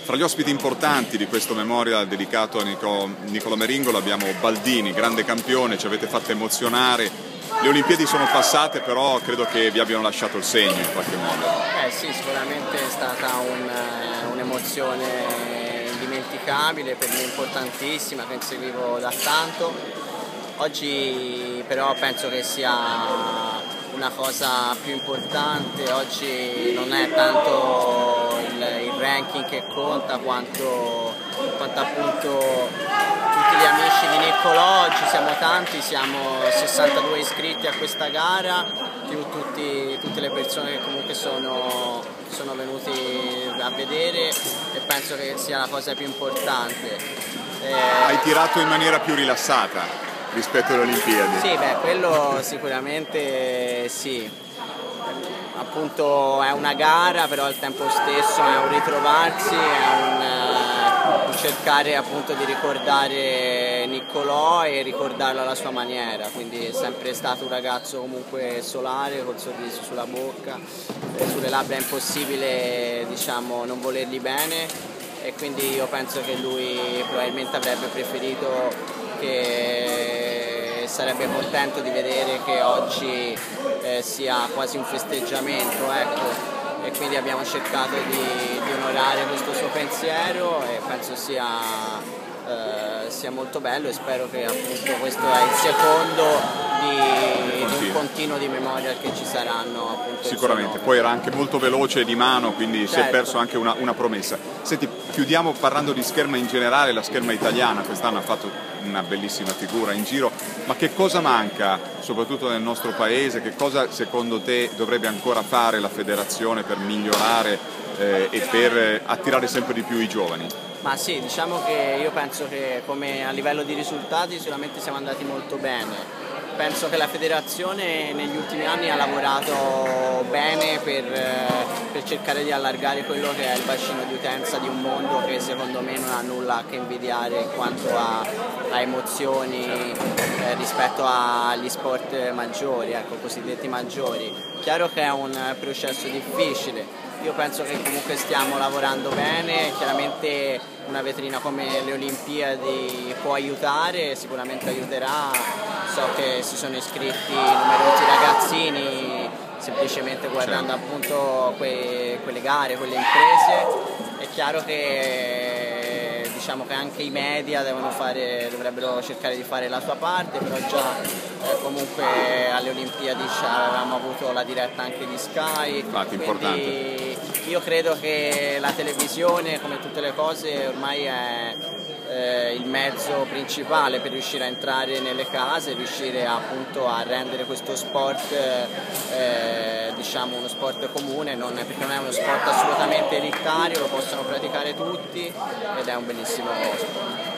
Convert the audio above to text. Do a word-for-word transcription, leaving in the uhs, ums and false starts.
Fra gli ospiti importanti di questo memorial dedicato a Nico, Niccolò Meringola abbiamo Baldini, grande campione, ci avete fatto emozionare. Le Olimpiadi sono passate, però credo che vi abbiano lasciato il segno in qualche modo. Eh sì, sicuramente è stata un'emozione un indimenticabile, per me importantissima, che seguivo da tanto. Oggi però penso che sia una cosa più importante, oggi non è tanto il, il ranking che conta quanto, quanto appunto tutti gli amici di Niccolò. Oggi siamo tanti, siamo sessantadue iscritti a questa gara, più tutti, tutte le persone che comunque sono, sono venuti a vedere, e penso che sia la cosa più importante. Eh, Hai tirato in maniera più rilassata rispetto alle Olimpiadi? Sì, beh, quello sicuramente sì. Appunto è una gara, però al tempo stesso è un ritrovarsi, è un, uh, un cercare appunto di ricordare Niccolò e ricordarlo alla sua maniera, quindi è sempre stato un ragazzo comunque solare, col sorriso sulla bocca, eh, sulle labbra è impossibile, diciamo, non volergli bene, e quindi io penso che lui probabilmente avrebbe preferito che sarebbe contento di vedere che oggi eh, sia quasi un festeggiamento, ecco. E quindi abbiamo cercato di, di onorare questo suo pensiero, e penso sia, eh, sia molto bello, e spero che appunto questo è il secondo di, di un continuo di memorial che ci saranno appunto. Sicuramente, poi era anche molto veloce di mano, quindi certo, si è perso anche una, una promessa. Senti, chiudiamo parlando di scherma in generale. La scherma italiana quest'anno ha fatto una bellissima figura in giro, ma che cosa manca soprattutto nel nostro paese? Che cosa secondo te dovrebbe ancora fare la federazione per migliorare eh, e per attirare sempre di più i giovani? Ma sì, diciamo che io penso che come a livello di risultati sicuramente siamo andati molto bene. Penso che la federazione negli ultimi anni ha lavorato bene per, per cercare di allargare quello che è il bacino di utenza di un mondo che secondo me non ha nulla a che invidiare in quanto a, a emozioni eh, rispetto agli sport maggiori, ecco, cosiddetti maggiori. Chiaro che è un processo difficile. Io penso che comunque stiamo lavorando bene, chiaramente una vetrina come le Olimpiadi può aiutare, sicuramente aiuterà, so che si sono iscritti numerosi ragazzini semplicemente guardando appunto que, quelle gare, quelle imprese. È chiaro che diciamo che anche i media devono fare, dovrebbero cercare di fare la sua parte, però già eh, comunque alle Olimpiadi avevamo avuto la diretta anche di Sky, infatti, quindi importante. Io credo che la televisione, come tutte le cose, ormai è eh, il mezzo principale per riuscire a entrare nelle case, riuscire appunto a rendere questo sport eh, diciamo uno sport comune, non è, perché non è uno sport assolutamente elitario, lo possono praticare tutti ed è un bellissimo sport.